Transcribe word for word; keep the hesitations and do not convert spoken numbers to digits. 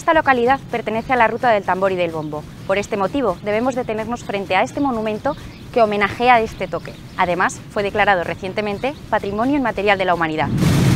Esta localidad pertenece a la Ruta del Tambor y del Bombo. Por este motivo debemos detenernos frente a este monumento que homenajea este toque. Además, fue declarado recientemente Patrimonio Inmaterial de la Humanidad.